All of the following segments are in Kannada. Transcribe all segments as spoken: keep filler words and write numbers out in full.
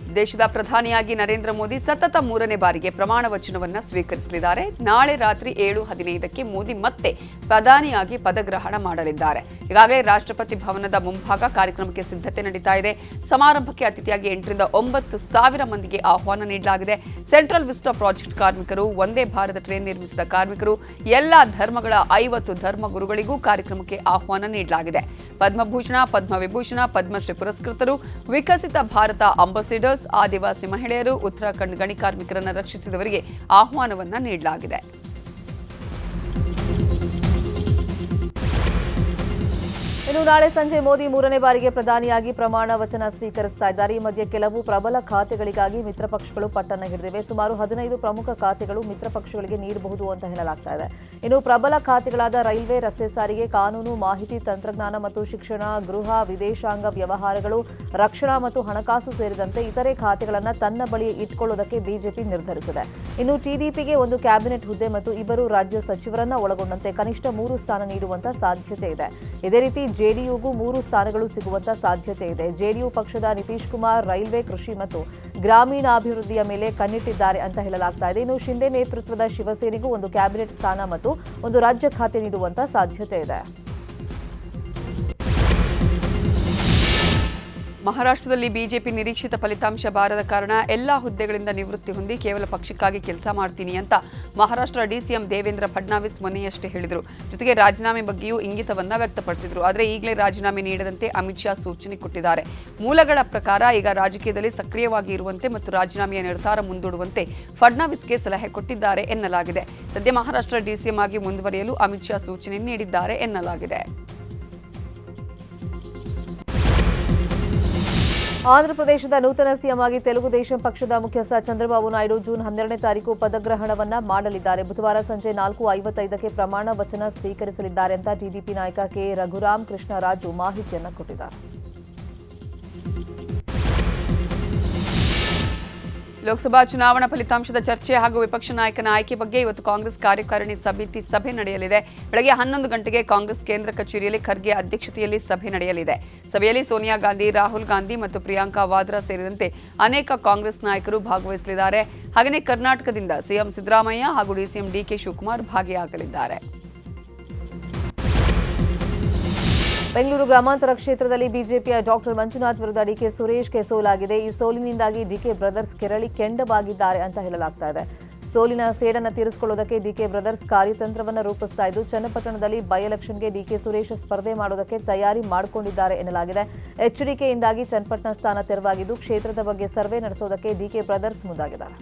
ದೇಶದ ಪ್ರಧಾನಿಯಾಗಿ ನರೇಂದ್ರ ಮೋದಿ ಸತತ ಮೂರನೇ ಬಾರಿಗೆ ಪ್ರಮಾಣ ವಚನವನ್ನು ಸ್ವೀಕರಿಸಲಿದ್ದಾರೆ. ನಾಳೆ ರಾತ್ರಿ ಏಳು ಹದಿನೈದಕ್ಕೆ ಮೋದಿ ಮತ್ತೆ ಪ್ರಧಾನಿಯಾಗಿ ಪದಗ್ರಹಣ ಮಾಡಲಿದ್ದಾರೆ. ಈಗಾಗಲೇ ರಾಷ್ಟ್ರಪತಿ ಭವನದ ಮುಂಭಾಗ ಕಾರ್ಯಕ್ರಮಕ್ಕೆ ಸಿದ್ಧತೆ ನಡೀತಾ ಇದೆ. ಸಮಾರಂಭಕ್ಕೆ ಅತಿಥಿಯಾಗಿ ಎಂಟರಿಂದ ಒಂಬತ್ತು ಸಾವಿರ ಮಂದಿಗೆ ಆಹ್ವಾನ ನೀಡಲಾಗಿದೆ. ಸೆಂಟ್ರಲ್ ವಿಸ್ಟಾ ಪ್ರಾಜೆಕ್ಟ್ ಕಾರ್ಮಿಕರು, ಒಂದೇ ಭಾರತ ಟ್ರೈನ್ ನಿರ್ಮಿಸಿದ ಕಾರ್ಮಿಕರು, ಎಲ್ಲ ಧರ್ಮಗಳ ಐವತ್ತು ಧರ್ಮಗುರುಗಳಿಗೂ ಕಾರ್ಯಕ್ರಮಕ್ಕೆ ಆಹ್ವಾನ ನೀಡಲಾಗಿದೆ. ಪದ್ಮಭೂಷಣ, ಪದ್ಮವಿಭೂಷಣ, ಪದ್ಮಶ್ರೀ ಪುರಸ್ಕೃತರು, ವಿಕಸಿತ ಭಾರತ ಅಂಬಾಸಿಡರ್ಸ್, ಆದಿವಾಸಿ ಮಹಿಳೆಯರು, ಉತ್ತರಾಖಂಡ್ ಗಣಿ ಕಾರ್ಮಿಕರನ್ನು ರಕ್ಷಿಸಿದವರಿಗೆ ಆಹ್ವಾನವನ್ನ ನೀಡಲಾಗಿದೆ. ಇನ್ನು ನಾಳೆ ಸಂಜೆ ಮೋದಿ ಮೂರನೇ ಬಾರಿಗೆ ಪ್ರಧಾನಿಯಾಗಿ ಪ್ರಮಾಣ ವಚನ ಸ್ವೀಕರಿಸ್ತಾ ಇದ್ದಾರೆ. ಈ ಮಧ್ಯೆ ಕೆಲವು ಪ್ರಬಲ ಖಾತೆಗಳಿಗಾಗಿ ಮಿತ್ರ ಪಕ್ಷಗಳು ಪಟ್ಟಣ ಹಿಡಿದಿವೆ. ಸುಮಾರು ಹದಿನೈದು ಪ್ರಮುಖ ಖಾತೆಗಳು ಮಿತ್ರ ಪಕ್ಷಗಳಿಗೆ ನೀಡಬಹುದು ಅಂತ ಹೇಳಲಾಗ್ತಾ ಇದೆ. ಇನ್ನು ಪ್ರಬಲ ಖಾತೆಗಳಾದ ರೈಲ್ವೆ, ರಸ್ತೆ ಸಾರಿಗೆ, ಕಾನೂನು, ಮಾಹಿತಿ ತಂತ್ರಜ್ಞಾನ ಮತ್ತು ಶಿಕ್ಷಣ, ಗೃಹ, ವಿದೇಶಾಂಗ ವ್ಯವಹಾರಗಳು, ರಕ್ಷಣಾ ಮತ್ತು ಹಣಕಾಸು ಸೇರಿದಂತೆ ಇತರೆ ಖಾತೆಗಳನ್ನು ತನ್ನ ಬಳಿ ಇಟ್ಕೊಳ್ಳುವುದಕ್ಕೆ ಬಿಜೆಪಿ ನಿರ್ಧರಿಸಿದೆ. ಇನ್ನು ಟಿಡಿಪಿಗೆ ಒಂದು ಕ್ಯಾಬಿನೆಟ್ ಹುದ್ದೆ ಮತ್ತು ಇಬ್ಬರು ರಾಜ್ಯ ಸಚಿವರನ್ನ ಒಳಗೊಂಡಂತೆ ಕನಿಷ್ಠ ಮೂರು ಸ್ಥಾನ ನೀಡುವಂತ ಸಾಧ್ಯತೆ ಇದೆ. ಇದೇ ರೀತಿ ಜೆಡಿಯುಗೂ ಮೂರು ಸ್ಥಾನಗಳು ಸಿಗುವಂತ ಸಾಧ್ಯತೆ ಇದೆ. ಜೆಡಿಯು ಪಕ್ಷದ ನಿತೀಶ್ ಕುಮಾರ್ ರೈಲ್ವೆ, ಕೃಷಿ ಮತ್ತು ಗ್ರಾಮೀಣಾಭಿವೃದ್ಧಿಯ ಮೇಲೆ ಕಣ್ಣಿಟ್ಟಿದ್ದಾರೆ ಅಂತ ಹೇಳಲಾಗ್ತಾ ಇದೆ. ಇನ್ನು ಶಿಂದೆ ನೇತೃತ್ವದ ಶಿವಸೇನೆಗೂ ಒಂದು ಕ್ಯಾಬಿನೆಟ್ ಸ್ಥಾನ ಮತ್ತು ಒಂದು ರಾಜ್ಯ ಖಾತೆ ನೀಡುವಂತ ಸಾಧ್ಯತೆ ಇದೆ. ಮಹಾರಾಷ್ಟ್ರದಲ್ಲಿ ಬಿಜೆಪಿ ನಿರೀಕ್ಷಿತ ಫಲಿತಾಂಶ ಬಾರದ ಕಾರಣ ಎಲ್ಲಾ ಹುದ್ದೆಗಳಿಂದ ನಿವೃತ್ತಿ ಹೊಂದಿ ಕೇವಲ ಪಕ್ಷಕ್ಕಾಗಿ ಕೆಲಸ ಮಾಡ್ತೀನಿ ಅಂತ ಮಹಾರಾಷ್ಟ್ರ ಡಿಸಿಎಂ ದೇವೇಂದ್ರ ಫಡ್ನವೀಸ್ ಮೊನ್ನೆಯಷ್ಟೇ ಹೇಳಿದರು. ಜೊತೆಗೆ ರಾಜೀನಾಮೆ ಬಗ್ಗೆಯೂ ಇಂಗಿತವನ್ನ ವ್ಯಕ್ತಪಡಿಸಿದರು. ಆದರೆ ಈಗಲೇ ರಾಜೀನಾಮೆ ನೀಡದಂತೆ ಅಮಿತ್ ಶಾ ಸೂಚನೆ ಕೊಟ್ಟಿದ್ದಾರೆ. ಮೂಲಗಳ ಪ್ರಕಾರ ಈಗ ರಾಜಕೀಯದಲ್ಲಿ ಸಕ್ರಿಯವಾಗಿ ಇರುವಂತೆ ಮತ್ತು ರಾಜೀನಾಮೆಯ ನಿರ್ಧಾರ ಮುಂದೂಡುವಂತೆ ಫಡ್ನವೀಸ್ಗೆ ಸಲಹೆ ಕೊಟ್ಟಿದ್ದಾರೆ ಎನ್ನಲಾಗಿದೆ. ಸದ್ಯ ಮಹಾರಾಷ್ಟ್ರ ಡಿಸಿಎಂ ಆಗಿ ಮುಂದುವರಿಯಲು ಅಮಿತ್ ಶಾ ಸೂಚನೆ ನೀಡಿದ್ದಾರೆ ಎನ್ನಲಾಗಿದೆ. ಆಂಧ್ರಪ್ರದೇಶದ ನೂತನ ಸಿಎಂ ಆಗಿ ತೆಲುಗು ದೇಶಂ ಪಕ್ಷದ ಮುಖ್ಯಸ್ಥ ಚಂದ್ರಬಾಬು ನಾಯ್ಡು ಜೂನ್ ಹನ್ನೆರಡನೇ ತಾರೀಕು ಪದಗ್ರಹಣವನ್ನ ಮಾಡಲಿದ್ದಾರೆ. ಬುಧವಾರ ಸಂಜೆ ನಾಲ್ಕು ಐವತ್ತೈದಕ್ಕೆ ಪ್ರಮಾಣ ವಚನ ಸ್ವೀಕರಿಸಲಿದ್ದಾರೆ ಅಂತ ಟಿಡಿಪಿ ನಾಯಕ ಕೆ ರಘುರಾಮ್ ಕೃಷ್ಣರಾಜು ಮಾಹಿತಿಯನ್ನು ಕೊಟ್ಟಿದ್ದಾರೆ. ಲೋಕಸಭಾ ಚುನಾವಣಾ ಫಲಿತಾಂಶದ ಚರ್ಚೆ ಹಾಗೂ ವಿಪಕ್ಷ ನಾಯಕನ ಆಯ್ಕೆ ಬಗ್ಗೆ ಇವತ್ತು ಕಾಂಗ್ರೆಸ್ ಕಾರ್ಯಕಾರಿಣಿ ಸಮಿತಿ ಸಭೆ ನಡೆಯಲಿದೆ. ಬೆಳಗ್ಗೆ ಹನ್ನೊಂದು ಗಂಟೆಗೆ ಕಾಂಗ್ರೆಸ್ ಕೇಂದ್ರ ಕಚೇರಿಯಲ್ಲಿ ಖರ್ಗೆ ಅಧ್ಯಕ್ಷತೆಯಲ್ಲಿ ಸಭೆ ನಡೆಯಲಿದೆ. ಸಭೆಯಲ್ಲಿ ಸೋನಿಯಾ ಗಾಂಧಿ, ರಾಹುಲ್ ಗಾಂಧಿ ಮತ್ತು ಪ್ರಿಯಾಂಕಾ ವಾದ್ರಾ ಸೇರಿದಂತೆ ಅನೇಕ ಕಾಂಗ್ರೆಸ್ ನಾಯಕರು ಭಾಗವಹಿಸಲಿದ್ದಾರೆ. ಹಾಗೆಯೇ ಕರ್ನಾಟಕದಿಂದ ಸಿಎಂ ಸಿದ್ದರಾಮಯ್ಯ ಹಾಗೂ ಡಿಸಿಎಂ ಡಿಕೆ ಶಿವಕುಮಾರ್ ಭಾಗಿಯಾಗಲಿದ್ದಾರೆ. ಬೆಂಗಳೂರು ಗ್ರಾಮಾಂತರ ಕ್ಷೇತ್ರದಲ್ಲಿ ಬಿಜೆಪಿಯ ಡಾಕ್ಟರ್ ಮಂಜುನಾಥ್ ವಿರುದ್ಧ ಡಿಕೆ ಸುರೇಶ್ಗೆ ಸೋಲಾಗಿದೆ. ಈ ಸೋಲಿನಿಂದಾಗಿ ಡಿಕೆ ಬ್ರದರ್ಸ್ ಕೆರಳಿ ಕೆಂಡವಾಗಿದ್ದಾರೆ ಅಂತ ಹೇಳಲಾಗ್ತಾ ಇದೆ. ಸೋಲಿನ ಸೇಡನ್ನು ತೀರಿಸಿಕೊಳ್ಳುವುದಕ್ಕೆ ಡಿಕೆ ಬ್ರದರ್ಸ್ ಕಾರ್ಯತಂತ್ರವನ್ನು ರೂಪಿಸ್ತಾ ಇದ್ದು ಚನ್ನಪಟ್ಟಣದಲ್ಲಿ ಬೈ ಎಲೆಕ್ಷನ್ಗೆ ಡಿಕೆ ಸುರೇಶ್ ಸ್ಪರ್ಧೆ ಮಾಡೋದಕ್ಕೆ ತಯಾರಿ ಮಾಡಿಕೊಂಡಿದ್ದಾರೆ ಎನ್ನಲಾಗಿದೆ. ಎಚ್ಡಿಕೆಯಿಂದಾಗಿ ಚನ್ನಪಟ್ಟಣ ಸ್ಥಾನ ತೆರವಾಗಿದ್ದು ಕ್ಷೇತ್ರದ ಬಗ್ಗೆ ಸರ್ವೆ ನಡೆಸೋದಕ್ಕೆ ಡಿಕೆ ಬ್ರದರ್ಸ್ ಮುಂದಾಗಿದ್ದಾರೆ.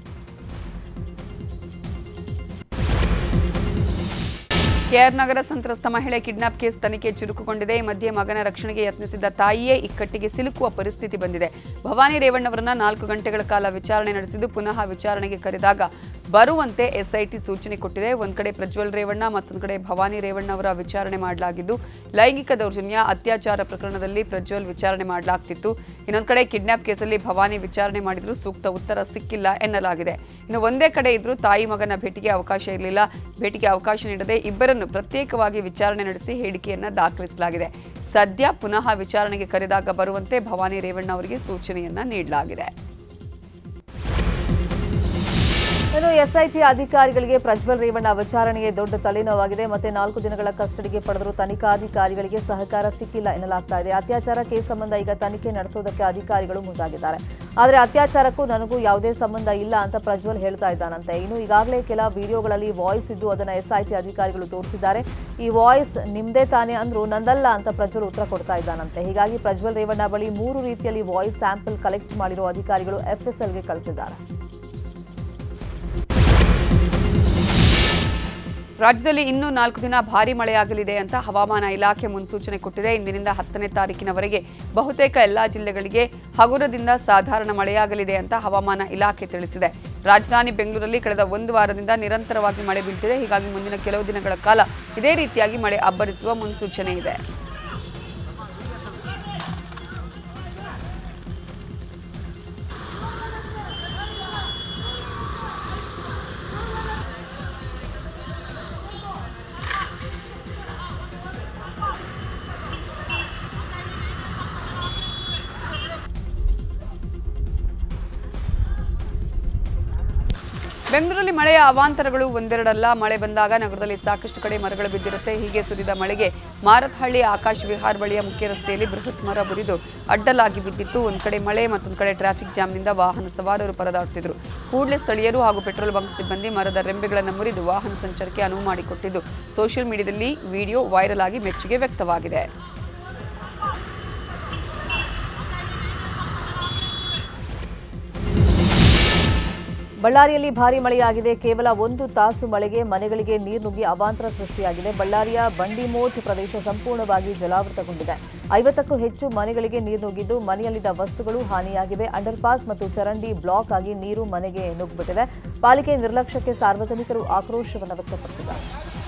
ಕೆಆರ್ ನಗರ ಸಂತ್ರಸ್ತ ಮಹಿಳೆ ಕಿಡ್ನಾಪ್ ಕೇಸ್ ತನಿಖೆ ಚುರುಕುಗೊಂಡಿದೆ. ಈ ಮಧ್ಯೆ ಮಗನ ರಕ್ಷಣೆಗೆ ಯತ್ನಿಸಿದ್ದ ತಾಯಿಯೇ ಇಕ್ಕಟ್ಟಿಗೆ ಸಿಲುಕುವ ಪರಿಸ್ಥಿತಿ ಬಂದಿದೆ. ಭವಾನಿ ರೇವಣ್ಣವರನ್ನ ನಾಲ್ಕು ಗಂಟೆಗಳ ಕಾಲ ವಿಚಾರಣೆ ನಡೆಸಿದ್ದು ಪುನಃ ವಿಚಾರಣೆಗೆ ಕರೆದಾಗ ಬರುವಂತೆ ಎಸ್ಐಟಿ ಸೂಚನೆ ಕೊಟ್ಟಿದೆ. ಒಂದ್ ಕಡೆ ಪ್ರಜ್ವಲ್ ರೇವಣ್ಣ, ಮತ್ತೊಂದು ಕಡೆ ಭವಾನಿ ರೇವಣ್ಣ ಅವರ ವಿಚಾರಣೆ ಮಾಡಲಾಗಿದ್ದು ಲೈಂಗಿಕ ದೌರ್ಜನ್ಯ, ಅತ್ಯಾಚಾರ ಪ್ರಕರಣದಲ್ಲಿ ಪ್ರಜ್ವಲ್ ವಿಚಾರಣೆ ಮಾಡಲಾಗ್ತಿತ್ತು. ಇನ್ನೊಂದು ಕಡೆ ಕಿಡ್ನಾಪ್ ಕೇಸಲ್ಲಿ ಭವಾನಿ ವಿಚಾರಣೆ ಮಾಡಿದ್ರು ಸೂಕ್ತ ಉತ್ತರ ಸಿಕ್ಕಿಲ್ಲ ಎನ್ನಲಾಗಿದೆ. ಇನ್ನು ಒಂದೇ ಕಡೆ ಇದ್ರೂ ತಾಯಿ ಮಗನ ಭೇಟಿಗೆ ಅವಕಾಶ ಇರಲಿಲ್ಲ. ಭೇಟಿಗೆ ಅವಕಾಶ ನೀಡದೆ ಇಬ್ಬರನ್ನು ಪ್ರತ್ಯೇಕವಾಗಿ ವಿಚಾರಣೆ ನಡೆಸಿ ಹೇಳಿಕೆಯನ್ನ ದಾಖಲಿಸಲಾಗಿದೆ. ಸದ್ಯ ಪುನಃ ವಿಚಾರಣೆಗೆ ಕರೆದಾಗ ಬರುವಂತೆ ಭವಾನಿ ರೇವಣ್ಣ ಅವರಿಗೆ ಸೂಚನೆಯನ್ನ ನೀಡಲಾಗಿದೆ. ಇನ್ನು ಎಸ್ಐಟಿ ಅಧಿಕಾರಿಗಳಿಗೆ ಪ್ರಜ್ವಲ್ ರೇವಣ್ಣ ವಿಚಾರಣೆಗೆ ದೊಡ್ಡ ತಲೆನೋವಾಗಿದೆ. ಮತ್ತೆ ನಾಲ್ಕು ದಿನಗಳ ಕಸ್ಟಡಿಗೆ ಪಡೆದರೂ ತನಿಖಾಧಿಕಾರಿಗಳಿಗೆ ಸಹಕಾರ ಸಿಕ್ಕಿಲ್ಲ ಎನ್ನಲಾಗ್ತಾ ಇದೆ. ಅತ್ಯಾಚಾರ ಕೇಸ್ ಸಂಬಂಧ ಈಗ ತನಿಖೆ ನಡೆಸೋದಕ್ಕೆ ಅಧಿಕಾರಿಗಳು ಮುಂದಾಗಿದ್ದಾರೆ. ಆದರೆ ಅತ್ಯಾಚಾರಕ್ಕೂ ನನಗೂ ಯಾವುದೇ ಸಂಬಂಧ ಇಲ್ಲ ಅಂತ ಪ್ರಜ್ವಲ್ ಹೇಳ್ತಾ ಇದ್ದಾನಂತೆ. ಇನ್ನು ಈಗಾಗಲೇ ಕೆಲ ವಿಡಿಯೋಗಳಲ್ಲಿ ವಾಯ್ಸ್ ಇದ್ದು ಅದನ್ನ ಎಸ್ಐಟಿ ಅಧಿಕಾರಿಗಳು ತೋರಿಸಿದ್ದಾರೆ. ಈ ವಾಯ್ಸ್ ನಿಮ್ದೇ ತಾನೇ ಅಂದ್ರೂ ನಂದಲ್ಲ ಅಂತ ಪ್ರಜ್ವಲ್ ಉತ್ತರ ಕೊಡ್ತಾ ಇದ್ದಾನಂತೆ. ಹೀಗಾಗಿ ಪ್ರಜ್ವಲ್ ರೇವಣ್ಣ ಬಳಿ ಮೂರು ರೀತಿಯಲ್ಲಿ ವಾಯ್ಸ್ ಸ್ಯಾಂಪಲ್ ಕಲೆಕ್ಟ್ ಮಾಡಿರುವ ಅಧಿಕಾರಿಗಳು ಎಫ್ಎಸ್ಎಲ್ಗೆ ಕಳಿಸಿದ್ದಾರೆ. ರಾಜ್ಯದಲ್ಲಿ ಇನ್ನೂ ನಾಲ್ಕು ದಿನ ಭಾರೀ ಮಳೆಯಾಗಲಿದೆ ಅಂತ ಹವಾಮಾನ ಇಲಾಖೆ ಮುನ್ಸೂಚನೆ ಕೊಟ್ಟಿದೆ. ಇಂದಿನಿಂದ ಹತ್ತನೇ ತಾರೀಕಿನವರೆಗೆ ಬಹುತೇಕ ಎಲ್ಲಾ ಜಿಲ್ಲೆಗಳಿಗೆ ಹಗುರದಿಂದ ಸಾಧಾರಣ ಮಳೆಯಾಗಲಿದೆ ಅಂತ ಹವಾಮಾನ ಇಲಾಖೆ ತಿಳಿಸಿದೆ. ರಾಜಧಾನಿ ಬೆಂಗಳೂರಲ್ಲಿ ಕಳೆದ ಒಂದು ವಾರದಿಂದ ನಿರಂತರವಾಗಿ ಮಳೆ ಬೀಳ್ತಿದೆ. ಹೀಗಾಗಿ ಮುಂದಿನ ಕೆಲವು ದಿನಗಳ ಕಾಲ ಇದೇ ರೀತಿಯಾಗಿ ಮಳೆ ಅಬ್ಬರಿಸುವ ಮುನ್ಸೂಚನೆ ಇದೆ. ಬೆಂಗಳೂರಲ್ಲಿ ಮಳೆಯ ಅವಾಂತರಗಳು ಒಂದೆರಡಲ್ಲ. ಮಳೆ ಬಂದಾಗ ನಗರದಲ್ಲಿ ಸಾಕಷ್ಟು ಕಡೆ ಮರಗಳು ಬಿದ್ದಿರುತ್ತೆ. ಹೀಗೆ ಸುರಿದ ಮಳೆಗೆ ಮಾರತ್ಹಳ್ಳಿ ಆಕಾಶ್ ವಿಹಾರ್ ಬಳಿಯ ಮುಖ್ಯ ರಸ್ತೆಯಲ್ಲಿ ಬೃಹತ್ ಮರ ಮುರಿದು ಅಡ್ಡಲಾಗಿ ಬಿದ್ದಿತ್ತು. ಒಂದು ಕಡೆ ಮಳೆ, ಮತ್ತೊಂದು ಕಡೆ ಟ್ರಾಫಿಕ್ ಜಾಮ್ನಿಂದ ವಾಹನ ಸವಾರರು ಪರದಾಡುತ್ತಿದ್ದರು. ಕೂಡಲೇ ಸ್ಥಳೀಯರು ಹಾಗೂ ಪೆಟ್ರೋಲ್ ಬಂಕ್ ಸಿಬ್ಬಂದಿ ಮರದ ರೆಂಬೆಗಳನ್ನು ಮುರಿದು ವಾಹನ ಸಂಚಾರಕ್ಕೆ ಅನುವು ಮಾಡಿಕೊಟ್ಟಿದ್ದು ಸೋಷಿಯಲ್ ಮೀಡಿಯಾದಲ್ಲಿ ವಿಡಿಯೋ ವೈರಲ್ ಆಗಿ ಮೆಚ್ಚುಗೆ ವ್ಯಕ್ತವಾಗಿದೆ. ಬಳ್ಳಾರಿಯಲ್ಲಿ ಭಾರೀ ಮಳೆಯಾಗಿದೆ. ಕೇವಲ ಒಂದು ತಾಸು ಮಳೆಗೆ ಮನೆಗಳಿಗೆ ನೀರು ನುಗ್ಗಿ ಅವಾಂತರ ಸೃಷ್ಟಿಯಾಗಿದೆ. ಬಳ್ಳಾರಿಯ ಬಂಡಿಮೋಟ್ ಪ್ರದೇಶ ಸಂಪೂರ್ಣವಾಗಿ ಜಲಾವೃತಗೊಂಡಿದೆ. ಐವತ್ತಕ್ಕೂ ಹೆಚ್ಚು ಮನೆಗಳಿಗೆ ನೀರು ನುಗ್ಗಿದ್ದು ಮನೆಯಲ್ಲಿದ್ದ ವಸ್ತುಗಳು ಹಾನಿಯಾಗಿವೆ. ಅಂಡರ್ಪಾಸ್ ಮತ್ತು ಚರಂಡಿ ಬ್ಲಾಕ್ ಆಗಿ ನೀರು ಮನೆಗೆ ನುಗ್ಗಿಬಿಟ್ಟಿದೆ. ಪಾಲಿಕೆ ನಿರ್ಲಕ್ಷ್ಯಕ್ಕೆ ಸಾರ್ವಜನಿಕರು ಆಕ್ರೋಶವನ್ನು ವ್ಯಕ್ತಪಡಿಸಿದ್ದಾರೆ.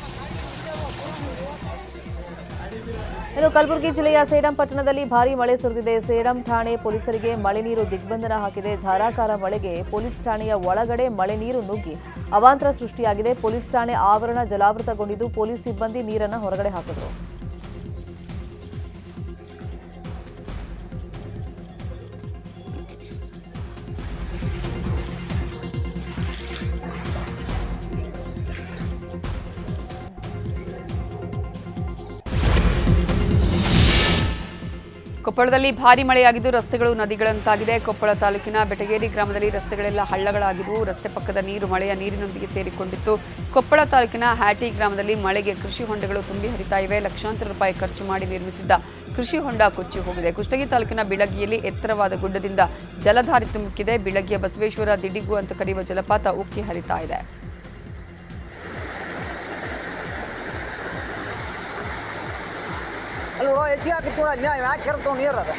ಇನ್ನು ಕಲಬುರಗಿ ಜಿಲ್ಲೆಯ ಸೇಡಂ ಪಟ್ಟಣದಲ್ಲಿ ಭಾರೀ ಮಳೆ ಸುರಿದಿದೆ. ಸೇಡಂ ಠಾಣೆ ಪೊಲೀಸರಿಗೆ ಮಳೆ ನೀರು ದಿಗ್ಬಂಧನ ಹಾಕಿದೆ. ಧಾರಾಕಾರ ಮಳೆಗೆ ಪೊಲೀಸ್ ಠಾಣೆಯ ಒಳಗಡೆ ಮಳೆ ನೀರು ನುಗ್ಗಿ ಅವಾಂತರ ಸೃಷ್ಟಿಯಾಗಿದೆ. ಪೊಲೀಸ್ ಠಾಣೆ ಆವರಣ ಜಲಾವೃತಗೊಂಡಿದ್ದು ಪೊಲೀಸ್ ಸಿಬ್ಬಂದಿ ನೀರನ್ನು ಹೊರಗಡೆ ಹಾಕಿದರು. ಕೊಪ್ಪಳದಲ್ಲಿ ಭಾರೀ ಮಳೆಯಾಗಿದ್ದು ರಸ್ತೆಗಳು ನದಿಗಳಂತಾಗಿದೆ. ಕೊಪ್ಪಳ ತಾಲೂಕಿನ ಬೆಟಗೇರಿ ಗ್ರಾಮದಲ್ಲಿ ರಸ್ತೆಗಳೆಲ್ಲ ಹಳ್ಳಗಳಾಗಿದ್ದವು. ರಸ್ತೆ ಪಕ್ಕದ ನೀರು ಮಳೆಯ ನೀರಿನೊಂದಿಗೆ ಸೇರಿಕೊಂಡಿತ್ತು. ಕೊಪ್ಪಳ ತಾಲೂಕಿನ ಹ್ಯಾಟಿ ಗ್ರಾಮದಲ್ಲಿ ಮಳೆಗೆ ಕೃಷಿ ಹೊಂಡಗಳು ತುಂಬಿ ಹರಿತಾ ಇವೆ. ಲಕ್ಷಾಂತರ ರೂಪಾಯಿ ಖರ್ಚು ಮಾಡಿ ನಿರ್ಮಿಸಿದ್ದ ಕೃಷಿ ಹೊಂಡ ಕೊಚ್ಚಿ ಹೋಗಿದೆ. ಕುಷ್ಟಗಿ ತಾಲೂಕಿನ ಬಿಳಗಿಯಲ್ಲಿ ಎತ್ತರವಾದ ಗುಡ್ಡದಿಂದ ಜಲಧಾರೆ ತುಂಬುತ್ತಿದೆ. ಬಿಳಗಿಯ ಬಸವೇಶ್ವರ ದಿಡಿಗು ಅಂತ ಕರೆಯುವ ಜಲಪಾತ ಉಕ್ಕಿ ಹರಿತಾ ಇದೆ. ಅಲ್ವ ಹೆಚ್ಚಿಗೆ ಹಾಕಿತ್ತು ಯಾಕೆ ಇರ್ತಾವ ನೀರು ಅದ.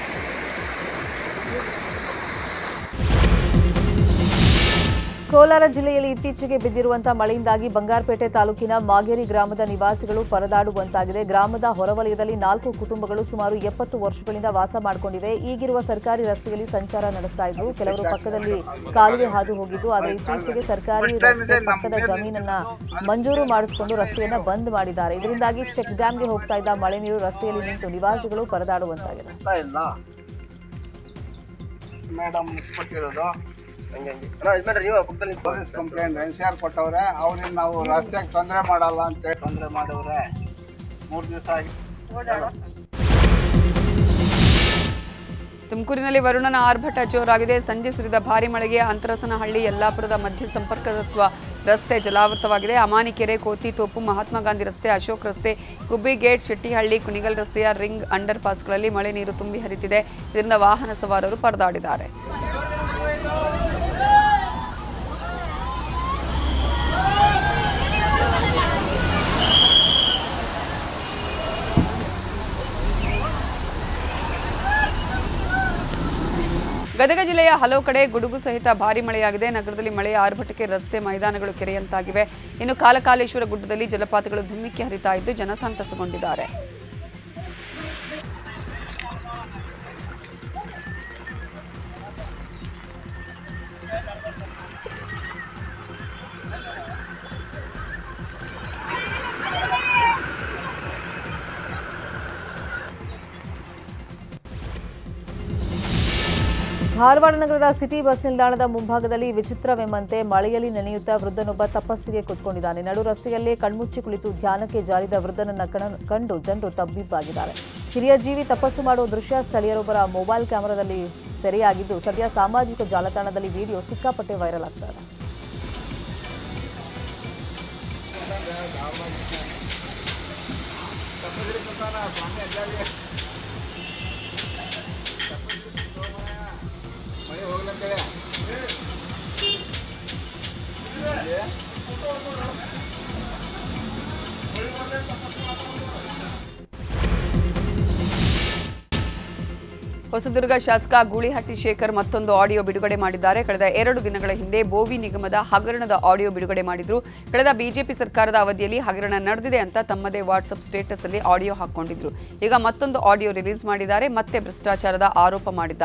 ಕೋಲಾರ ಜಿಲ್ಲೆಯಲ್ಲಿ ಇತ್ತೀಚೆಗೆ ಬಿದ್ದಿರುವಂತಹ ಮಳೆಯಿಂದಾಗಿ ಬಂಗಾರಪೇಟೆ ತಾಲೂಕಿನ ಮಾಗೇರಿ ಗ್ರಾಮದ ನಿವಾಸಿಗಳು ಪರದಾಡುವಂತಾಗಿದೆ. ಗ್ರಾಮದ ಹೊರವಲಯದಲ್ಲಿ ನಾಲ್ಕು ಕುಟುಂಬಗಳು ಸುಮಾರು ಎಪ್ಪತ್ತು ವರ್ಷಗಳಿಂದ ವಾಸ ಮಾಡಿಕೊಂಡಿವೆ. ಈಗಿರುವ ಸರ್ಕಾರಿ ರಸ್ತೆಯಲ್ಲಿ ಸಂಚಾರ ನಡೆಸ್ತಾ ಇದ್ರು. ಕೆಲವರು ಪಕ್ಕದಲ್ಲಿ ಕಾಲುವೆ ಹಾದು ಹೋಗಿದ್ದು, ಆದರೆ ಇತ್ತೀಚೆಗೆ ಸರ್ಕಾರಿ ರಸ್ತೆ ಪಕ್ಕದ ಜಮೀನನ್ನ ಮಂಜೂರು ಮಾಡಿಸಿಕೊಂಡು ರಸ್ತೆಯನ್ನ ಬಂದ್ ಮಾಡಿದ್ದಾರೆ. ಇದರಿಂದಾಗಿ ಚೆಕ್ ಡ್ಯಾಂಗೆ ಹೋಗ್ತಾ ಇದ್ದ ಮಳೆ ನೀರು ರಸ್ತೆಯಲ್ಲಿ ನಿಂತು ನಿವಾಸಿಗಳು ಪರದಾಡುವಂತಾಗಿದೆ. ಪೊಲೀಸ್ ಕಂಪ್ಲೇಂಟ್ ಎನ್ಸಿಆರ್ ಕೊಟ್ಟವ್ರೆ. ಅವ್ರಿಗೆ ನಾವು ರಸ್ತೆಗೆ ತೊಂದರೆ ಮಾಡಲ್ಲ ಅಂತ ತೊಂದರೆ ಮಾಡವ್ರೆ. ಮೂರು ದಿವಸ ಆಗಿ ತುಮಕೂರಿನಲ್ಲಿ ವರುಣನ ಆರ್ಭಟ ಜೋರಾಗಿದೆ. ಸಂಜೆ ಸುರಿದ ಭಾರಿ ಮಳೆಗೆ ಅಂತರಸನಹಳ್ಳಿ ಯಲ್ಲಾಪುರದ ಮಧ್ಯ ಸಂಪರ್ಕಿಸುವ ರಸ್ತೆ ಜಲಾವೃತವಾಗಿದೆ. ಅಮಾನಿಕೆರೆ, ಕೋತಿತೋಪು, ಮಹಾತ್ಮ ಗಾಂಧಿ ರಸ್ತೆ, ಅಶೋಕ್ ರಸ್ತೆ, ಗುಬ್ಬಿಗೇಟ್, ಶೆಟ್ಟಿಹಳ್ಳಿ, ಕುಣಿಗಲ್ ರಸ್ತೆಯ ರಿಂಗ್ ಅಂಡರ್ ಪಾಸ್ಗಳಲ್ಲಿ ಮಳೆ ನೀರು ತುಂಬಿ ಹರಿತಿದೆ. ಇದರಿಂದ ವಾಹನ ಸವಾರರು ಪರದಾಡಿದ್ದಾರೆ. ಗದಗ ಜಿಲ್ಲೆಯ ಹಲವು ಕಡೆ ಗುಡುಗು ಸಹಿತ ಭಾರೀ ಮಳೆಯಾಗಿದೆ. ನಗರದಲ್ಲಿ ಮಳೆಯ ಆರ್ಭಟಕ್ಕೆ ರಸ್ತೆ, ಮೈದಾನಗಳು ಕೆರೆಯಂತಾಗಿವೆ. ಇನ್ನು ಕಾಲಕಾಲೇಶ್ವರ ಗುಡ್ಡದಲ್ಲಿ ಜಲಪಾತಗಳು ಧುಮ್ಮಿಕ್ಕಿ ಹರಿತಾ ಇದ್ದು ಜನ ಸಂತಸಗೊಂಡಿದ್ದಾರೆ. ಧಾರವಾಡ ನಗರದ ಸಿಟಿ ಬಸ್ ನಿಲ್ದಾಣದ ಮುಂಭಾಗದಲ್ಲಿ ವಿಚಿತ್ರವೆಂಬಂತೆ ಮಳೆಯಲ್ಲಿ ನೆನೆಯುತ್ತಾ ವೃದ್ಧನೊಬ್ಬ ತಪಸ್ಸಿಗೆ ಕೂತ್ಕೊಂಡಿದ್ದಾನೆ. ನಡು ರಸ್ತೆಯಲ್ಲೇ ಕಣ್ಮುಚ್ಚಿ ಕುಳಿತು ಧ್ಯಾನಕ್ಕೆ ಜಾರಿದ ವೃದ್ಧನನ್ನ ಕಂಡು ಜನರು ತಬ್ಬಿಬ್ಬಾಗಿದ್ದಾರೆ. ಹಿರಿಯ ಜೀವಿ ತಪಸ್ಸು ಮಾಡುವ ದೃಶ್ಯ ಸ್ಥಳೀಯರೊಬ್ಬರ ಮೊಬೈಲ್ ಕ್ಯಾಮೆರಾದಲ್ಲಿ ಸೆರೆಯಾಗಿದ್ದು ಸದ್ಯ ಸಾಮಾಜಿಕ ಜಾಲತಾಣದಲ್ಲಿ ವಿಡಿಯೋ ಸಿಕ್ಕಾಪಟ್ಟೆ ವೈರಲ್ ಆಗ್ತಾ ಇದೆ. ಹೊಸದುರ್ಗ ಶಾಸಕ ಗೂಳಿಹಟ್ಟಿ ಶೇಖರ್ ಮತ್ತೊಂದು ಆಡಿಯೋ ಬಿಡುಗಡೆ ಮಾಡಿದ್ದಾರೆ. ಕಳೆದ ಎರಡು ದಿನಗಳ ಹಿಂದೆ ಬೋವಿ ನಿಗಮದ ಹಗರಣದ ಆಡಿಯೋ ಬಿಡುಗಡೆ ಮಾಡಿದ್ರು. ಕಳೆದ ಬಿಜೆಪಿ ಸರ್ಕಾರದ ಅವಧಿಯಲ್ಲಿ ಹಗರಣ ನಡೆದಿದೆ ಅಂತ ತಮ್ಮದೇ ವಾಟ್ಸ್ಆಪ್ ಸ್ಟೇಟಸ್ ಅಲ್ಲಿ ಆಡಿಯೋ ಹಾಕೊಂಡಿದ್ರು. ಈಗ ಮತ್ತೊಂದು ಆಡಿಯೋ ರಿಲೀಸ್ ಮಾಡಿದ್ದಾರೆ. ಮತ್ತೆ ಭ್ರಷ್ಟಾಚಾರದ ಆರೋಪ ಮಾಡಿದ್ದಾರೆ.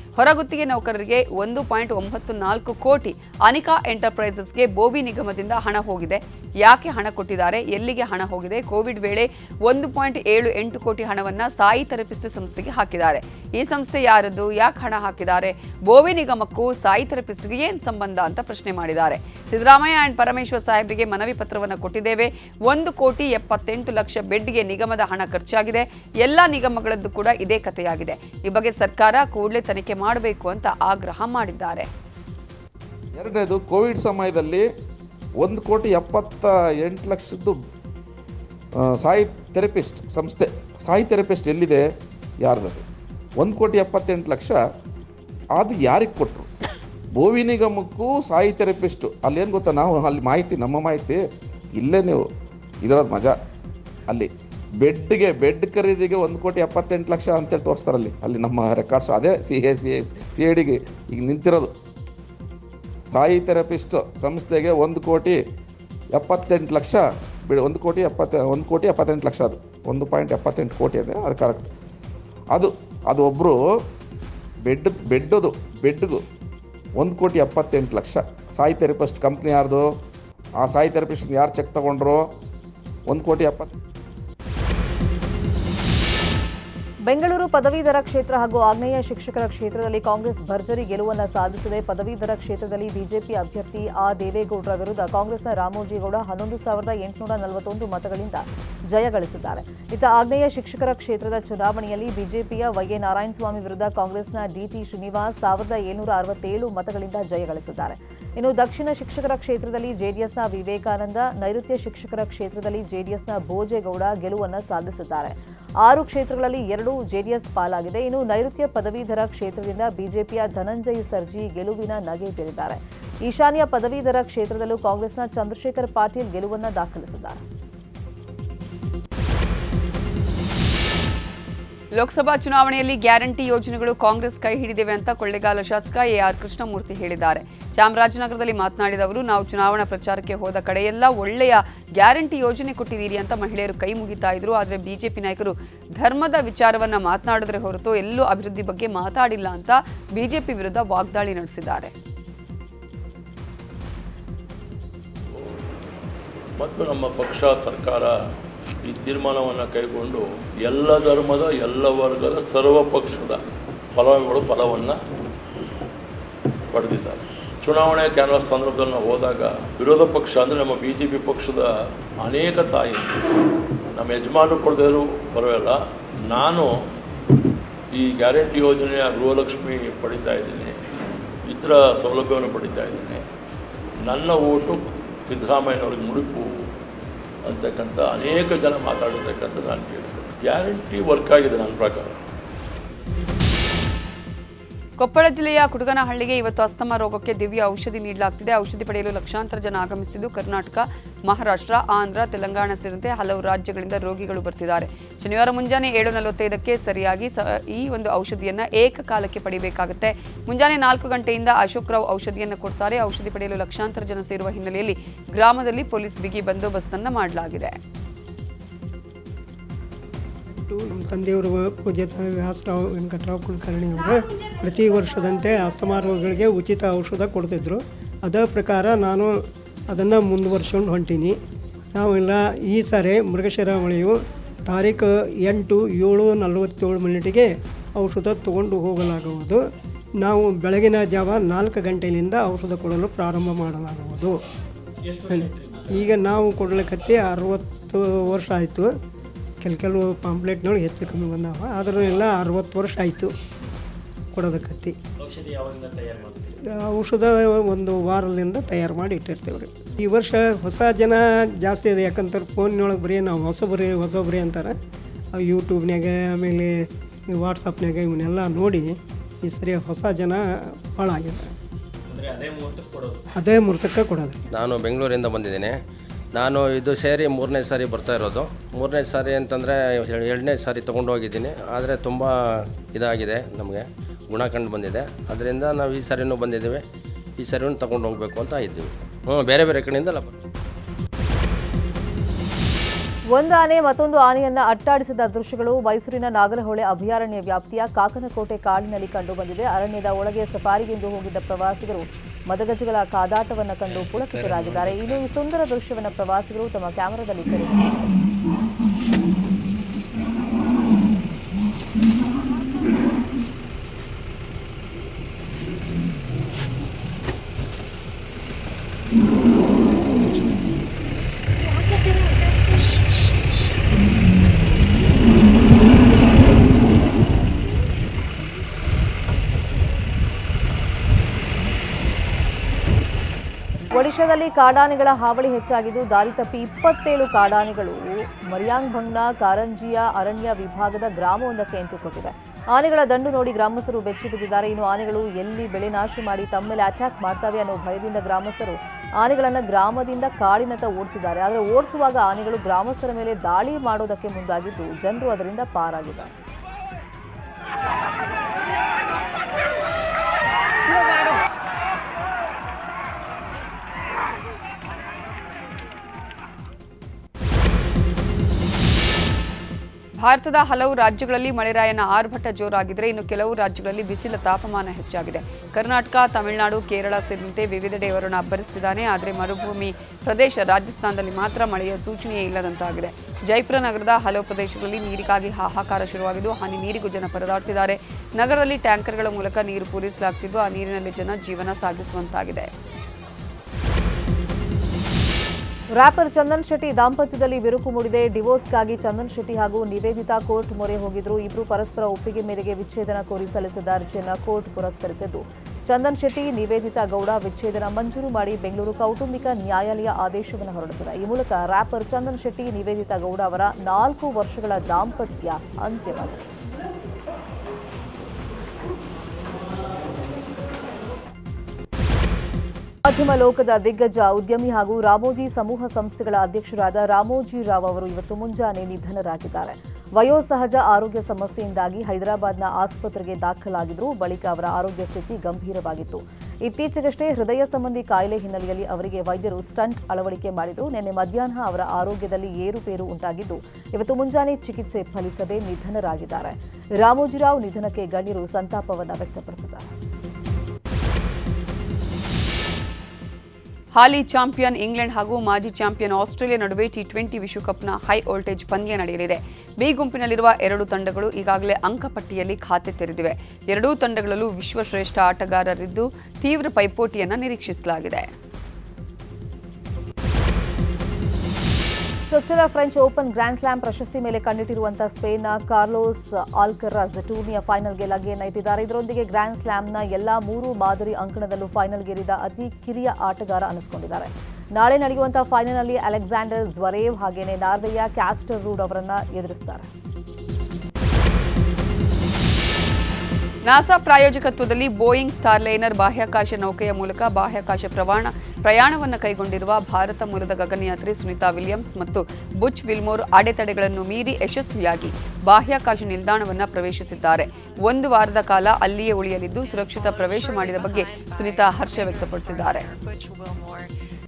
ಹೊರಗುತ್ತಿಗೆ ನೌಕರರಿಗೆ ಒಂದು ಪಾಯಿಂಟ್ ಒಂಬತ್ತು ನಾಲ್ಕು ಕೋಟಿ, ಅನಿಕಾ ಎಂಟರ್ಪ್ರೈಸಸ್ಗೆ ಬೋವಿ ನಿಗಮದಿಂದ ಹಣ ಹೋಗಿದೆ. ಯಾಕೆ ಹಣ ಕೊಟ್ಟಿದ್ದಾರೆ, ಎಲ್ಲಿಗೆ ಹಣ ಹೋಗಿದೆ? ಕೋವಿಡ್ ವೇಳೆ ಒಂದು ಪಾಯಿಂಟ್ ಏಳು ಎಂಟು ಕೋಟಿ ಹಣವನ್ನ ಸಾಯಿ ಥೆರಪಿಸ್ಟ್ ಸಂಸ್ಥೆಗೆ ಹಾಕಿದ್ದಾರೆ. ಈ ಸಂಸ್ಥೆ ಯಾರದ್ದು, ಯಾಕೆ ಹಣ ಹಾಕಿದ್ದಾರೆ? ಬೋವಿ ನಿಗಮಕ್ಕೂ ಸಾಯಿ ಥೆರಪಿಸ್ಟ್ಗೆ ಏನ್ ಸಂಬಂಧ ಅಂತ ಪ್ರಶ್ನೆ ಮಾಡಿದ್ದಾರೆ. ಸಿದ್ದರಾಮಯ್ಯ ಅಂಡ್ ಪರಮೇಶ್ವರ್ ಸಾಹೇಬರಿಗೆ ಮನವಿ ಪತ್ರವನ್ನು ಕೊಟ್ಟಿದ್ದೇವೆ. ಒಂದು ಕೋಟಿ ಎಪ್ಪತ್ತೆಂಟು ಲಕ್ಷ ಬೆಡ್ಗೆ ನಿಗಮದ ಹಣ ಖರ್ಚಾಗಿದೆ. ಎಲ್ಲಾ ನಿಗಮಗಳದ್ದು ಕೂಡ ಇದೇ ಕಥೆಯಾಗಿದೆ. ಈ ಬಗ್ಗೆ ಸರ್ಕಾರ ಕೂಡಲೇ ತನಿಖೆ ಮಾಡಬೇಕು ಅಂತ ಆಗ್ರಹ ಮಾಡಿದ್ದಾರೆ. ಎರಡನೇದು, ಕೋವಿಡ್ ಸಮಯದಲ್ಲಿ ಒಂದು ಕೋಟಿ ಎಪ್ಪತ್ತ ಎಂಟು ಲಕ್ಷದ್ದು ಸಾಯಿ ಥೆರಪಿಸ್ಟ್ ಸಂಸ್ಥೆ, ಸಾಯಿ ಥೆರಪಿಸ್ಟ್ ಎಲ್ಲಿದೆ, ಯಾರ್ದದು? ಒಂದು ಕೋಟಿ ಎಪ್ಪತ್ತೆಂಟು ಲಕ್ಷ ಅದು ಯಾರಿಗೆ ಕೊಟ್ಟರು? ಬೋವಿ ನಿಗಮಕ್ಕೂ ಸಾಯಿ ಥೆರಪಿಸ್ಟು ಅಲ್ಲೇನು ಗೊತ್ತಾ, ನಾವು ಅಲ್ಲಿ ಮಾಹಿತಿ, ನಮ್ಮ ಮಾಹಿತಿ ಇಲ್ಲೇ ನೀವು ಇದರ ಮಜಾ. ಅಲ್ಲಿ ಬೆಡ್ಗೆ ಬೆಡ್ ಖರೀದಿಗೆ ಒಂದು ಕೋಟಿ ಎಪ್ಪತ್ತೆಂಟು ಲಕ್ಷ ಅಂತೇಳಿ ತೋರಿಸ್ತಾರಲ್ಲಿ, ಅಲ್ಲಿ ನಮ್ಮ ರೆಕಾರ್ಡ್ಸ್ ಅದೇ C A C A C A ಡಿಗೆ ಈಗ ನಿಂತಿರೋದು. ಸಾಯಿ ಥೆರಪಿಸ್ಟ್ ಸಂಸ್ಥೆಗೆ ಒಂದು ಕೋಟಿ ಎಪ್ಪತ್ತೆಂಟು ಲಕ್ಷ ಬಿಡಿ, ಒಂದು ಕೋಟಿ ಎಪ್ಪತ್ತ ಒಂದು ಕೋಟಿ ಎಪ್ಪತ್ತೆಂಟು ಲಕ್ಷ, ಅದು ಒಂದು ಪಾಯಿಂಟ್ ಎಪ್ಪತ್ತೆಂಟು ಕೋಟಿ ಇದೆ, ಅದು ಕರೆಕ್ಟ್. ಅದು ಅದು ಒಬ್ಬರು ಬೆಡ್ ಬೆಡ್ಡದು ಬೆಡ್ಗೂ ಒಂದು ಕೋಟಿ ಎಪ್ಪತ್ತೆಂಟು ಲಕ್ಷ. ಸಾಯಿ ಥೆರಪಿಸ್ಟ್ ಕಂಪ್ನಿ ಯಾರ್ದು? ಆ ಸಾಯಿ ಥೆರಪಿಸ್ಟ್ ಯಾರು ಚೆಕ್ ತೊಗೊಂಡ್ರು? ಒಂದು ಕೋಟಿ ಎಪ್ಪತ್ತು. ಬೆಂಗಳೂರು ಪದವೀಧರ ಕ್ಷೇತ್ರ ಹಾಗೂ ಆಗ್ನೇಯ ಶಿಕ್ಷಕರ ಕ್ಷೇತ್ರದಲ್ಲಿ ಕಾಂಗ್ರೆಸ್ ಭರ್ಜರಿ ಗೆಲುವನ್ನು ಸಾಧಿಸಿದೆ. ಪದವೀಧರ ಕ್ಷೇತ್ರದಲ್ಲಿ ಬಿಜೆಪಿ ಅಭ್ಯರ್ಥಿ ಆ ದೇವೇಗೌಡರ ವಿರುದ್ಧ ಕಾಂಗ್ರೆಸ್ನ ರಾಮೋಜಿಗೌಡ ಹನ್ನೊಂದು ಸಾವಿರದ ಎಂಟುನೂರ ನಲವತ್ತೊಂದು ಮತಗಳಿಂದ ಜಯ ಗಳಿಸಿದ್ದಾರೆ. ಇತ್ತ ಆಗ್ನೇಯ ಶಿಕ್ಷಕರ ಕ್ಷೇತ್ರದ ಚುನಾವಣೆಯಲ್ಲಿ ಬಿಜೆಪಿಯ ವೈಎ ನಾರಾಯಣಸ್ವಾಮಿ ವಿರುದ್ಧ ಕಾಂಗ್ರೆಸ್ನ ಡಿಟಿ ಶ್ರೀನಿವಾಸ್ ಸಾವಿರದ ಏಳ್ನೂರ ಅರವತ್ತೇಳು ಮತಗಳಿಂದ ಜಯ ಗಳಿಸಿದ್ದಾರೆ. ಇನ್ನು ದಕ್ಷಿಣ ಶಿಕ್ಷಕರ ಕ್ಷೇತ್ರದಲ್ಲಿ ಜೆಡಿಎಸ್ನ ವಿವೇಕಾನಂದ, ನೈಋತ್ಯ ಶಿಕ್ಷಕರ ಕ್ಷೇತ್ರದಲ್ಲಿ ಜೆಡಿಎಸ್ನ ಭೋಜೇಗೌಡ ಗೆಲುವನ್ನು ಸಾಧಿಸಿದ್ದಾರೆ. ಆರು ಕ್ಷೇತ್ರಗಳಲ್ಲಿ ಎರಡು ಜೆಡಿಎಸ್ ಪಾಲಾಗಿದೆ. ಇನ್ನು ನೈಋತ್ಯ ಪದವೀಧರ ಕ್ಷೇತ್ರದಿಂದ ಬಿಜೆಪಿಯ ಧನಂಜಯ್ ಸರ್ಜಿ ಗೆಲುವಿನ ನಗೆ ಬೀರಿದ್ದಾರೆ. ಈಶಾನ್ಯ ಪದವೀಧರ ಕ್ಷೇತ್ರದಲ್ಲೂ ಕಾಂಗ್ರೆಸ್ನ ಚಂದ್ರಶೇಖರ್ ಪಾಟೀಲ್ ಗೆಲುವನ್ನು ದಾಖಲಿಸಿದ್ದಾರೆ. ಲೋಕಸಭಾ ಚುನಾವಣೆಯಲ್ಲಿ ಗ್ಯಾರಂಟಿ ಯೋಜನೆಗಳು ಕಾಂಗ್ರೆಸ್ ಕೈ ಹಿಡಿದಿವೆ ಅಂತ ಕೊಳ್ಳೇಗಾಲ ಶಾಸಕ ಎಆರ್ ಕೃಷ್ಣಮೂರ್ತಿ ಹೇಳಿದ್ದಾರೆ. ಚಾಮರಾಜನಗರದಲ್ಲಿ ಮಾತನಾಡಿದ ಅವರು, ನಾವು ಚುನಾವಣಾ ಪ್ರಚಾರಕ್ಕೆ ಹೋದ ಕಡೆಯೆಲ್ಲ ಒಳ್ಳೆಯ ಗ್ಯಾರಂಟಿ ಯೋಜನೆ ಕೊಟ್ಟಿದ್ದೀರಿ ಅಂತ ಮಹಿಳೆಯರು ಕೈ ಮುಗಿತಾ ಇದ್ರು. ಆದರೆ ಬಿಜೆಪಿ ನಾಯಕರು ಧರ್ಮದ ವಿಚಾರವನ್ನ ಮಾತನಾಡಿದ್ರೆ ಹೊರತು ಎಲ್ಲೂ ಅಭಿವೃದ್ಧಿ ಬಗ್ಗೆ ಮಾತಾಡಿಲ್ಲ ಅಂತ ಬಿಜೆಪಿ ವಿರುದ್ಧ ವಾಗ್ದಾಳಿ ನಡೆಸಿದ್ದಾರೆ. ಮತ್ತು ನಮ್ಮ ಪಕ್ಷ ಸರ್ಕಾರ ಈ ತೀರ್ಮಾನವನ್ನು ಕೈಗೊಂಡು ಎಲ್ಲ ಧರ್ಮದ, ಎಲ್ಲ ವರ್ಗದ, ಸರ್ವ ಪಕ್ಷದ ಫಲಾನುಭವಿಗಳು ಫಲವನ್ನು ಪಡೆದಿದ್ದಾರೆ. ಚುನಾವಣೆ ಕ್ಯಾನ್ವಾಸ್ ಸಂದರ್ಭದಲ್ಲಿ ನಾವು ಹೋದಾಗ ವಿರೋಧ ಪಕ್ಷ ಅಂದರೆ ನಮ್ಮ ಬಿ ಜೆ ಪಿ ಪಕ್ಷದ ಅನೇಕ ತಾಯಿ, ನಮ್ಮ ಯಜಮಾನರು ಕೊಡದಿದ್ರು ಪರವಾಗಿಲ್ಲ, ನಾನು ಈ ಗ್ಯಾರಂಟಿ ಯೋಜನೆಯ ಗೃಹಲಕ್ಷ್ಮಿ ಪಡಿತಾ ಇದ್ದೀನಿ, ಇತರ ಸೌಲಭ್ಯವನ್ನು ಪಡಿತಾ ಇದ್ದೀನಿ, ನನ್ನ ಓಟು ಸಿದ್ದರಾಮಯ್ಯನವ್ರಿಗೆ ಮುಡುಪು ಅಂತಕ್ಕಂಥ ಅನೇಕ ಜನ ಮಾತಾಡಿರ್ತಕ್ಕಂಥ ನಾನು ಕೇಳಿದೆ. ಗ್ಯಾರಂಟಿ ವರ್ಕ್ ಆಗಿದೆ ನನ್ನ ಪ್ರಕಾರ. ಕೊಪ್ಪಳ ಜಿಲ್ಲೆಯ ಕುಟುಗನಹಳ್ಳಿಗೆ ಇವತ್ತು ಅಸ್ತಮಾ ರೋಗಕ್ಕೆ ದಿವ್ಯ ಔಷಧಿ ನೀಡಲಾಗ್ತಿದೆ. ಔಷಧಿ ಪಡೆಯಲು ಲಕ್ಷಾಂತರ ಜನ ಆಗಮಿಸುತ್ತಿದ್ದು ಕರ್ನಾಟಕ, ಮಹಾರಾಷ್ಟ್ರ, ಆಂಧ್ರ, ತೆಲಂಗಾಣ ಸೇರಿದಂತೆ ಹಲವು ರಾಜ್ಯಗಳಿಂದ ರೋಗಿಗಳು ಬರ್ತಿದ್ದಾರೆ. ಶನಿವಾರ ಮುಂಜಾನೆ ಏಳು ನಲವತ್ತೈದಕ್ಕೆ ಸರಿಯಾಗಿ ಈ ಒಂದು ಔಷಧಿಯನ್ನು ಏಕಕಾಲಕ್ಕೆ ಪಡೆಯಬೇಕಾಗುತ್ತೆ. ಮುಂಜಾನೆ ನಾಲ್ಕು ಗಂಟೆಯಿಂದ ಅಶೋಕ್ ರಾವ್ ಔಷಧಿಯನ್ನು ಕೊಡ್ತಾರೆ. ಔಷಧಿ ಪಡೆಯಲು ಲಕ್ಷಾಂತರ ಜನ ಸೇರುವ ಹಿನ್ನೆಲೆಯಲ್ಲಿ ಗ್ರಾಮದಲ್ಲಿ ಪೊಲೀಸ್ ಬಿಗಿ ಬಂದೋಬಸ್ತನ್ನು ಮಾಡಲಾಗಿದೆ. ನಮ್ಮ ತಂದೆಯವರು ಪೂಜ್ಯತ ವ್ಯಾಸರಾವ್ ವೆಂಕಟರಾವ್ ಕುಲಕರ್ಣಿಯವರು ಪ್ರತಿ ವರ್ಷದಂತೆ ಅಸ್ತಮಾ ರೋಗಿಗಳಿಗೆ ಉಚಿತ ಔಷಧ ಕೊಡ್ತಿದ್ರು. ಅದೇ ಪ್ರಕಾರ ನಾನು ಅದನ್ನು ಮುಂದುವರ್ಸ್ಕೊಂಡು ಹೊಂಟೀನಿ. ನಾವೆಲ್ಲ ಈ ಸಾರಿ ಮೃಗಶಿರ ಮಳೆಯು ತಾರೀಕು ಎಂಟು ಏಳು ನಲವತ್ತೇಳು ಮಿನಿಟಿಗೆ ಔಷಧ ತಗೊಂಡು ಹೋಗಲಾಗುವುದು. ನಾವು ಬೆಳಗಿನ ಜಾವ ನಾಲ್ಕು ಗಂಟೆಯಿಂದ ಔಷಧ ಕೊಡಲು ಪ್ರಾರಂಭ ಮಾಡಲಾಗುವುದು. ಈಗ ನಾವು ಕೊಡಲಿಕ್ಕತ್ತಿ ಅರವತ್ತು ವರ್ಷ ಆಯಿತು. ಕೆಲ ಕೆಲವು ಪಾಂಪ್ಲೆಟ್ನೊಳಗೆ ಹೆಚ್ಚು ಕಮ್ಮಿ ಬಂದಾವ, ಆದರೂ ಎಲ್ಲ ಅರವತ್ತು ವರ್ಷ ಆಯಿತು ಕೊಡೋದಕ್ಕತ್ತಿ. ಔಷಧ ಒಂದು ವಾರದಿಂದ ತಯಾರು ಮಾಡಿ ಇಟ್ಟಿರ್ತೇವೆ ರೀ. ಈ ವರ್ಷ ಹೊಸ ಜನ ಜಾಸ್ತಿ ಇದೆ, ಯಾಕಂತಾರೆ ಫೋನ್ನೊಳಗೆ ಬರೀ ನಾವು ಹೊಸಬ್ರಿ ಹೊಸಬ್ರಿ ಅಂತಾರೆ. ಯೂಟ್ಯೂಬ್ನಾಗ ಆಮೇಲೆ ವಾಟ್ಸಪ್ನಾಗ ಇವನ್ನೆಲ್ಲ ನೋಡಿ ಈ ಸರಿ ಹೊಸ ಜನ ಭಾಳ ಆಗಿದೆ. ಅದೇ ಮುಹೂರ್ತಕ್ಕೆ ಕೊಡೋದು. ನಾನು ಬೆಂಗಳೂರಿಂದ ಬಂದಿದ್ದೀನಿ. ನಾನು ಇದು ಸೇರಿ ಮೂರನೇ ಸಾರಿ ಬರ್ತಾ ಇರೋದು. ಮೂರನೇ ಸಾರಿ ಅಂತಂದರೆ ಎರಡನೇ ಸಾರಿ ತೊಗೊಂಡು ಹೋಗಿದ್ದೀನಿ, ಆದರೆ ತುಂಬ ಇದಾಗಿದೆ, ನಮಗೆ ಗುಣ ಕಂಡು ಬಂದಿದೆ. ಅದರಿಂದ ನಾವು ಈ ಸಾರಿನೂ ಬಂದಿದ್ದೀವಿ, ಈ ಸಾರಿನೂ ತೊಗೊಂಡು ಹೋಗಬೇಕು ಅಂತ ಇದ್ದೀವಿ. ಹ್ಞೂ, ಬೇರೆ ಬೇರೆ ಕಡೆಯಿಂದಲ್ಲ. ಒಂದು ಆನೆ ಮತ್ತೊಂದು ಆನೆಯನ್ನ ಅಟ್ಟಾಡಿಸಿದ ದೃಶ್ಯಗಳು ಮೈಸೂರಿನ ನಾಗರಹೊಳೆ ಅಭಯಾರಣ್ಯ ವ್ಯಾಪ್ತಿಯ ಕಾಕನಕೋಟೆ ಕಾಡಿನಲ್ಲಿ ಕಂಡುಬಂದಿದೆ. ಅರಣ್ಯದ ಒಳಗೆ ಸಫಾರಿಗೆಂದು ಹೋಗಿದ್ದ ಪ್ರವಾಸಿಗರು ಮದಗಜಗಳ ಕಾದಾಟವನ್ನು ಕಂಡು ಪುಳಕಿತರಾಗಿದ್ದಾರೆ. ಇನ್ನು ಈ ಸುಂದರ ದೃಶ್ಯವನ್ನು ಪ್ರವಾಸಿಗರು ತಮ್ಮ ಕ್ಯಾಮೆರಾದಲ್ಲಿ ಸೆರೆಹಿಡಿದಿದ್ದಾರೆ. ಒಡಿಶಾದಲ್ಲಿ ಕಾಡಾನೆಗಳ ಹಾವಳಿ ಹೆಚ್ಚಾಗಿದ್ದು ದಾರಿ ತಪ್ಪಿ ಇಪ್ಪತ್ತೇಳು ಕಾಡಾನೆಗಳು ಮರಿಯಾಂಗ್ಭಂಗ್ನ ಕಾರಂಜಿಯ ಅರಣ್ಯ ವಿಭಾಗದ ಗ್ರಾಮವೊಂದಕ್ಕೆ ಎಂಟುಕೊಟ್ಟಿದೆ. ಆನೆಗಳ ದಂಡು ನೋಡಿ ಗ್ರಾಮಸ್ಥರು ಬೆಚ್ಚಿ ಬಿದ್ದಿದ್ದಾರೆ. ಇನ್ನು ಆನೆಗಳು ಎಲ್ಲಿ ಬೆಳೆ ನಾಶ ಮಾಡಿ ತಮ್ಮ ಮೇಲೆ ಅಟ್ಯಾಕ್ ಮಾಡ್ತವೆ ಅನ್ನೋ ಭಯದಿಂದ ಗ್ರಾಮಸ್ಥರು ಆನೆಗಳನ್ನು ಗ್ರಾಮದಿಂದ ಕಾಡಿನತ್ತ ಓಡಿಸಿದ್ದಾರೆ. ಆದರೆ ಓಡಿಸುವಾಗ ಆನೆಗಳು ಗ್ರಾಮಸ್ಥರ ಮೇಲೆ ದಾಳಿ ಮಾಡೋದಕ್ಕೆ ಮುಂದಾಗಿದ್ದು ಜನರು ಅದರಿಂದ ಪಾರಾಗಿದ್ದಾರೆ. ಭಾರತದ ಹಲವು ರಾಜ್ಯಗಳಲ್ಲಿ ಮಳೆರಾಯನ ಆರ್ಭಟ ಜೋರಾಗಿದ್ದರೆ ಇನ್ನು ಕೆಲವು ರಾಜ್ಯಗಳಲ್ಲಿ ಬಿಸಿಲ ತಾಪಮಾನ ಹೆಚ್ಚಾಗಿದೆ. ಕರ್ನಾಟಕ, ತಮಿಳುನಾಡು, ಕೇರಳ ಸೇರಿದಂತೆ ವಿವಿಧೆಡೆ ವರುಣ ಅಬ್ಬರಿಸುತ್ತಿದ್ದಾನೆ. ಆದರೆ ಮರುಭೂಮಿ ಪ್ರದೇಶ ರಾಜಸ್ಥಾನದಲ್ಲಿ ಮಾತ್ರ ಮಳೆಯ ಸೂಚನೆಯೇ ಇಲ್ಲದಂತಾಗಿದೆ. ಜೈಪುರ ನಗರದ ಹಲವು ಪ್ರದೇಶಗಳಲ್ಲಿ ನೀರಿಗಾಗಿ ಹಾಹಾಕಾರ ಶುರುವಾಗಿದ್ದು ಹನಿ ನೀರಿಗೂ ಜನ ಪರದಾಡ್ತಿದ್ದಾರೆ. ನಗರದಲ್ಲಿ ಟ್ಯಾಂಕರ್ಗಳ ಮೂಲಕ ನೀರು ಪೂರೈಸಲಾಗುತ್ತಿದ್ದು ಆ ನೀರಿನಲ್ಲಿ ಜನ ಜೀವನ ಸಾಗಿಸುವಂತಾಗಿದೆ. ರ್ಯಾಪರ್ ಚಂದನ್ ಶೆಟ್ಟಿ ದಾಂಪತ್ಯದಲ್ಲಿ ಬಿರುಕು ಮೂಡಿದೆ. ಡಿವೋರ್ಸ್ಗಾಗಿ ಚಂದನ್ ಶೆಟ್ಟಿ ಹಾಗೂ ನಿವೇದಿತಾ ಕೋರ್ಟ್ ಮೊರೆ ಹೋಗಿದ್ರು. ಇಬ್ಬರು ಪರಸ್ಪರ ಒಪ್ಪಿಗೆ ಮೇರೆಗೆ ವಿಚ್ಛೇದನ ಕೋರಿ ಸಲ್ಲಿಸಿದ ಅರ್ಜಿಯನ್ನು ಕೋರ್ಟ್ ಪುರಸ್ಕರಿಸಿದ್ದು ಚಂದನ್ ಶೆಟ್ಟಿ, ನಿವೇದಿತಾ ಗೌಡ ವಿಚ್ಛೇದನ ಮಂಜೂರು ಮಾಡಿ ಬೆಂಗಳೂರು ಕೌಟುಂಬಿಕ ನ್ಯಾಯಾಲಯ ಆದೇಶವನ್ನು ಹೊರಡಿಸಿದೆ. ಈ ಮೂಲಕ ರ್ಯಾಪರ್ ಚಂದನ್ ಶೆಟ್ಟಿ, ನಿವೇದಿತಾ ಗೌಡ ಅವರ ನಾಲ್ಕು ವರ್ಷಗಳ ದಾಂಪತ್ಯ ಅಂತ್ಯವಾಗಿದೆ. ಮಾಧ್ಯಮ ಲೋಕದ ದಿಗ್ಗಜ ಉದ್ಯಮಿ ಹಾಗೂ ರಾಮೋಜಿ ಸಮೂಹ ಸಂಸ್ಥೆಗಳ ಅಧ್ಯಕ್ಷರಾದ ರಾಮೋಜಿ ರಾವ್ ಅವರು ಇವತ್ತು ಮುಂಜಾನೆ ನಿಧನರಾಗಿದ್ದಾರೆ. ವಯೋಸಹಜ ಆರೋಗ್ಯ ಸಮಸ್ಯೆಯಿಂದಾಗಿ ಹೈದರಾಬಾದ್ನ ಆಸ್ಪತ್ರೆಗೆ ದಾಖಲಾಗಿದ್ರು. ಬಳಿಕ ಅವರ ಆರೋಗ್ಯ ಸ್ಥಿತಿ ಗಂಭೀರವಾಗಿತ್ತು. ಇತ್ತೀಚೆಗಷ್ಟೇ ಹೃದಯ ಸಂಬಂಧಿ ಕಾಯಿಲೆ ಹಿನ್ನೆಲೆಯಲ್ಲಿ ಅವರಿಗೆ ವೈದ್ಯರು ಸ್ಟಂಟ್ ಅಳವಡಿಕೆ ಮಾಡಿದ್ರು. ನಿನ್ನೆ ಮಧ್ಯಾಹ್ನ ಅವರ ಆರೋಗ್ಯದಲ್ಲಿ ಏರುಪೇರು ಉಂಟಾಗಿದ್ದು ಇವತ್ತು ಮುಂಜಾನೆ ಚಿಕಿತ್ಸೆ ಫಲಿಸದೆ ನಿಧನರಾಗಿದ್ದಾರೆ. ರಾಮೋಜಿರಾವ್ ನಿಧನಕ್ಕೆ ಗಣ್ಯರು ಸಂತಾಪವನ್ನು ವ್ಯಕ್ತಪಡಿಸಿದ್ದಾರೆ. ಹಾಲಿ ಚಾಂಪಿಯನ್ ಇಂಗ್ಲೆಂಡ್ ಹಾಗೂ ಮಾಜಿ ಚಾಂಪಿಯನ್ ಆಸ್ಟ್ರೇಲಿಯಾ ನಡುವೆ ಟಿ ಟ್ವೆಂಟಿ ವಿಶ್ವಕಪ್ನ ಹೈ ವೋಲ್ಟೇಜ್ ಪಂದ್ಯ ನಡೆಯಲಿದೆ. ಬಿ ಗುಂಪಿನಲ್ಲಿರುವ ಎರಡು ತಂಡಗಳು ಈಗಾಗಲೇ ಅಂಕಪಟ್ಟಿಯಲ್ಲಿ ಖಾತೆ ತೆರೆದಿವೆ. ಎರಡೂ ತಂಡಗಳಲ್ಲೂ ವಿಶ್ವಶ್ರೇಷ್ಠ ಆಟಗಾರರಿದ್ದು ತೀವ್ರ ಪೈಪೋಟಿಯನ್ನು ನಿರೀಕ್ಷಿಸಲಾಗಿದೆ. ಚೊಚ್ಚಲ ಫ್ರೆಂಚ್ ಓಪನ್ ಗ್ರ್ಯಾಂಡ್ ಸ್ಲಾಮ್ ಪ್ರಶಸ್ತಿ ಮೇಲೆ ಕಣ್ಣಿಟ್ಟಿರುವಂತಹ ಸ್ಪೇನ್ನ ಕಾರ್ಲೋಸ್ ಆಲ್ಕರಾಜ್ ಟೂರ್ನಿಯ ಫೈನಲ್ಗೆ ಲಗ್ಗೆಯನ್ನು ಇಟ್ಟಿದ್ದಾರೆ. ಇದರೊಂದಿಗೆ ಗ್ರ್ಯಾಂಡ್ ಸ್ಲಾಮ್ನ ಎಲ್ಲಾ ಮೂರು ಮಾದರಿ ಅಂಕಣದಲ್ಲೂ ಫೈನಲ್ಗೇರಿದ ಅತಿ ಕಿರಿಯ ಆಟಗಾರ ಅನಿಸಿಕೊಂಡಿದ್ದಾರೆ. ನಾಳೆ ನಡೆಯುವಂತಹ ಫೈನಲ್ನಲ್ಲಿ ಅಲೆಕ್ಸಾಂಡರ್ ಜ್ವರೇವ್ ಹಾಗೇನೆ ನಾರ್ವೆಯ ಕ್ಯಾಸ್ಟರ್ ರೂಡ್ ಅವರನ್ನ ಎದುರಿಸುತ್ತಾರೆ. ನಾಸಾ ಪ್ರಾಯೋಜಕತ್ವದಲ್ಲಿ ಬೋಯಿಂಗ್ ಸ್ಟಾರ್ಲೈನರ್ ಬಾಹ್ಯಾಕಾಶ ನೌಕೆಯ ಮೂಲಕ ಬಾಹ್ಯಾಕಾಶ ಪ್ರಯಾಣ ಪ್ರಯಾಣವನ್ನು ಕೈಗೊಂಡಿರುವ ಭಾರತ ಮೂಲದ ಗಗನಯಾತ್ರಿ ಸುನಿತಾ ವಿಲಿಯಮ್ಸ್ ಮತ್ತು ಬುಚ್ ವಿಲ್ಮೋರ್ ಅಡೆತಡೆಗಳನ್ನು ಮೀರಿ ಯಶಸ್ವಿಯಾಗಿ ಬಾಹ್ಯಾಕಾಶ ನಿಲ್ದಾಣವನ್ನು ಪ್ರವೇಶಿಸಿದ್ದಾರೆ. ಒಂದು ವಾರದ ಕಾಲ ಅಲ್ಲಿಯೇ ಉಳಿಯಲಿದ್ದು ಸುರಕ್ಷಿತ ಪ್ರವೇಶ ಮಾಡಿದ ಬಗ್ಗೆ ಸುನಿತಾ ಹರ್ಷ ವ್ಯಕ್ತಪಡಿಸಿದ್ದಾರೆ.